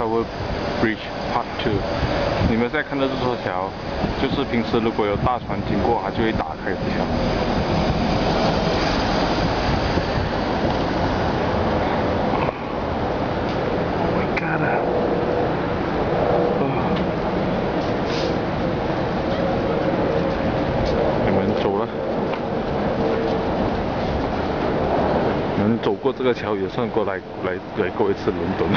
Tower Bridge Part 2。你们现在看到这座桥，就是平时如果有大船经过，它就会打开的桥。Oh my God！ 你们走了。 能走过这个桥也算过来过一次伦敦。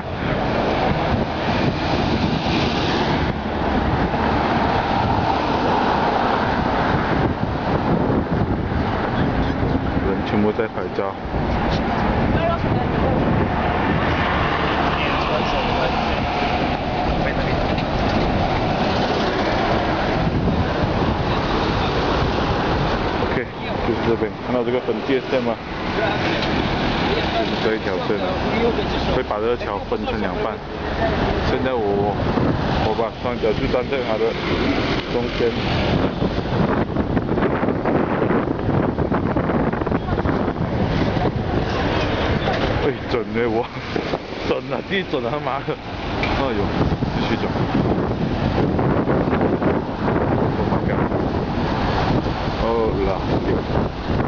人全部在拍照。OK， 就是这边，看到这个分界线吗？ 就是这一条线，会把这个桥分成两半。现在我把双脚就站在它的中间。哎，准的我，准了，地准了他妈的！哎呦，继续走。Oh my God！ 哦啦。